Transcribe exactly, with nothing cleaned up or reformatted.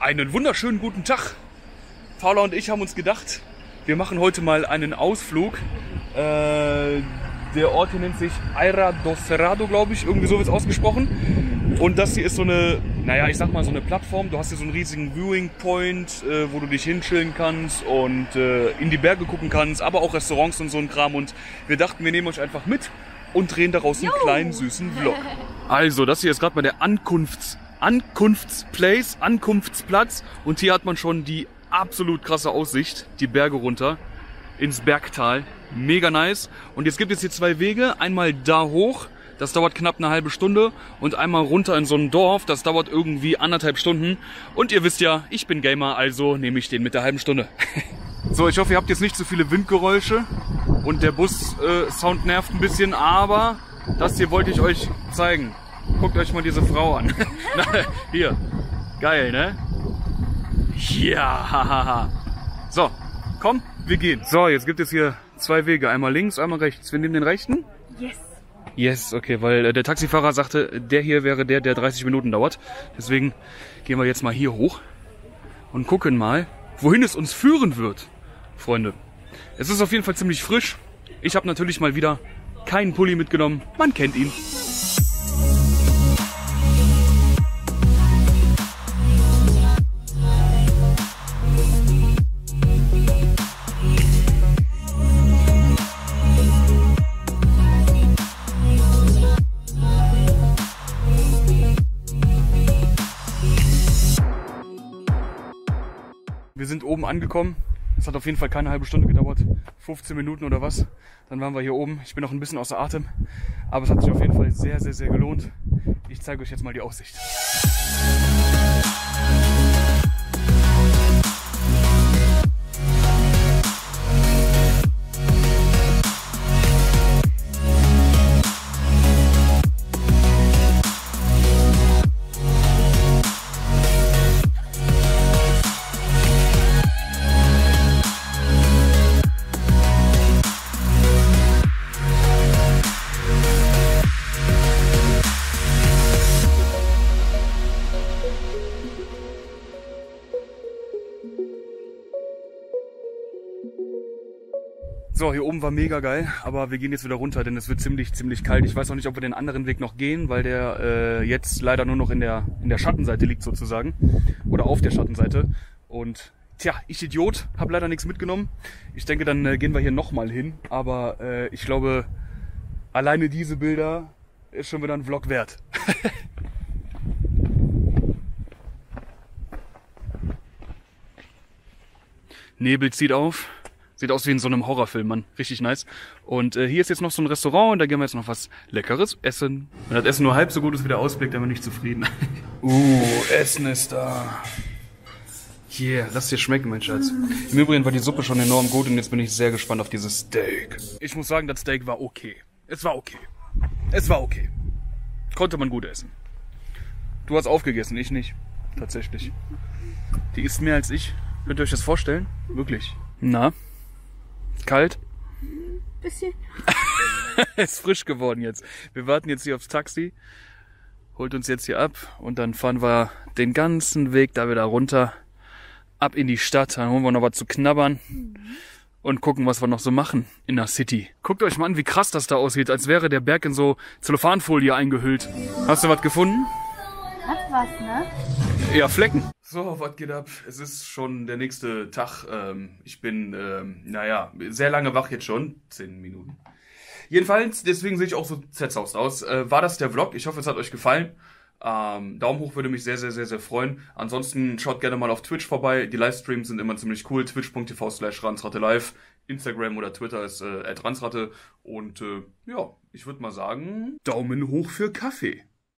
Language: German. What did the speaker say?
Einen wunderschönen guten Tag. Paula und ich haben uns gedacht, wir machen heute mal einen Ausflug. Äh, der Ort hier nennt sich Eira do Cerrado, glaube ich. Irgendwie so wird es ausgesprochen. Und das hier ist so eine, naja, ich sag mal so eine Plattform. Du hast hier so einen riesigen Viewing Point, äh, wo du dich hinchillen kannst und äh, in die Berge gucken kannst, aber auch Restaurants und so ein Kram. Und wir dachten, wir nehmen euch einfach mit und drehen daraus einen kleinen, süßen Vlog. Also, das hier ist gerade mal der Ankunfts... Ankunftsplace, Ankunftsplatz, und hier hat man schon die absolut krasse Aussicht, die Berge runter ins Bergtal. Mega nice. Und jetzt gibt es hier zwei Wege, einmal da hoch, das dauert knapp eine halbe Stunde, und einmal runter in so ein Dorf, das dauert irgendwie anderthalb Stunden. Und ihr wisst ja, ich bin Gamer, also nehme ich den mit der halben Stunde. So, ich hoffe, ihr habt jetzt nicht so viele Windgeräusche und der Bus-Sound äh, nervt ein bisschen, aber das hier wollte ich euch zeigen. Guckt euch mal diese Frau an. Hier. Geil, ne? Ja. So, komm, wir gehen. So, jetzt gibt es hier zwei Wege. Einmal links, einmal rechts. Wir nehmen den rechten? Yes. Yes, okay, weil äh, der Taxifahrer sagte, der hier wäre der, der dreißig Minuten dauert. Deswegen gehen wir jetzt mal hier hoch und gucken mal, wohin es uns führen wird, Freunde. Es ist auf jeden Fall ziemlich frisch. Ich habe natürlich mal wieder keinen Pulli mitgenommen. Man kennt ihn. Wir sind oben angekommen. Es hat auf jeden Fall keine halbe Stunde gedauert. fünfzehn Minuten oder was. Dann waren wir hier oben. Ich bin noch ein bisschen außer Atem. Aber es hat sich auf jeden Fall sehr, sehr, sehr gelohnt. Ich zeige euch jetzt mal die Aussicht. So, hier oben war mega geil, aber wir gehen jetzt wieder runter, denn es wird ziemlich, ziemlich kalt. Ich weiß noch nicht, ob wir den anderen Weg noch gehen, weil der äh, jetzt leider nur noch in der, in der Schattenseite liegt sozusagen. Oder auf der Schattenseite. Und tja, ich Idiot, habe leider nichts mitgenommen. Ich denke, dann äh, gehen wir hier nochmal hin. Aber äh, ich glaube, alleine diese Bilder ist schon wieder ein Vlog wert. Nebel zieht auf. Sieht aus wie in so einem Horrorfilm, Mann. Richtig nice. Und äh, hier ist jetzt noch so ein Restaurant und da gehen wir jetzt noch was Leckeres essen. Wenn das Essen nur halb so gut ist wie der Ausblick, dann bin ich zufrieden. uh, Essen ist da. Yeah, lass dir schmecken, mein Schatz. Im Übrigen war die Suppe schon enorm gut und jetzt bin ich sehr gespannt auf dieses Steak. Ich muss sagen, das Steak war okay. Es war okay. Es war okay. Konnte man gut essen. Du hast aufgegessen, ich nicht. Tatsächlich. Die isst mehr als ich. Könnt ihr euch das vorstellen? Wirklich. Na? Kalt? Bisschen. Ist frisch geworden jetzt. Wir warten jetzt hier aufs Taxi, holt uns jetzt hier ab und dann fahren wir den ganzen Weg da wieder runter, ab in die Stadt. Dann holen wir noch was zu knabbern mhm. und gucken, was wir noch so machen in der City. Guckt euch mal an, wie krass das da aussieht, als wäre der Berg in so Zellophanfolie eingehüllt. Hast du was gefunden? Hat was, ne? Ja, Flecken. So, was geht ab? Es ist schon der nächste Tag. Ähm, ich bin, ähm, naja, sehr lange wach jetzt schon. Zehn Minuten. Jedenfalls, deswegen sehe ich auch so zerzaust aus. Äh, war das der Vlog? Ich hoffe, es hat euch gefallen. Ähm, Daumen hoch würde mich sehr, sehr, sehr, sehr freuen. Ansonsten schaut gerne mal auf Twitch vorbei. Die Livestreams sind immer ziemlich cool. Twitch punkt tv slash ransratte live. Instagram oder Twitter ist äh, at ransratte. Und äh, ja, ich würde mal sagen, Daumen hoch für Kaffee.